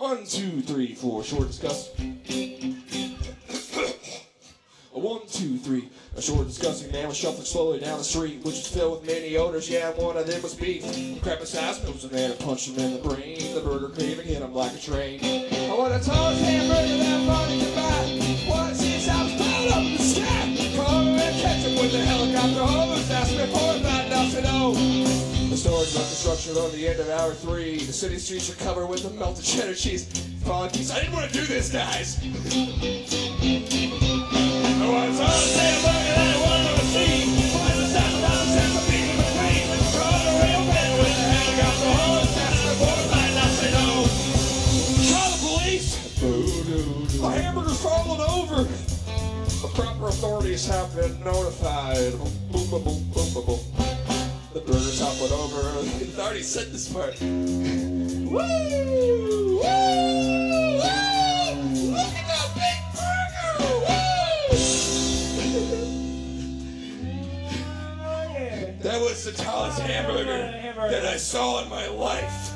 1, 2, 3, 4, short discuss. 1, 2, 3. A short, disgusting man was shuffling slowly down the street, which was filled with many odors. Yeah, one of them was beef. Crap his ass moves a man and punched him in the brain. The burger craving hit him like a train. I want a tall hamburger that money to buy. What's his house piled up in the sky? Come and catch him with a helicopter hose. Ask me for about nothing, oh. The story's about construction on the end of hour 3. The city streets are covered with the melted cheddar cheese. I didn't want to do this, guys. I want a tall hamburger that I want to see. Why the sound of the sense of being in the train? Call a real man with a helicopter hose. Ask me for about nothing, oh. Call the police. A hamburger's fallen over. The proper authorities have been notified. Boom, boom, boom, boom, boom, boom. The burger's toppled over. I've already said this part. Woo! Woo! Woo! Look at that big burger! Woo! That was the tallest hamburger that I saw in my life.